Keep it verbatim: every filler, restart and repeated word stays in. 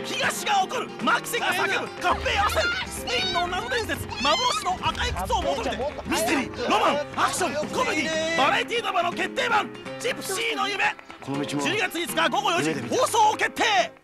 東が怒る、マキセが叫ぶ、合併焦る、スペインの謎伝説、幻の赤い靴を求めて、ミステリー、ロマン、アクション、コメディ、バラエティドラマの決定版、ジプシーの夢、じゅうにがついつかごごよじ放送決定。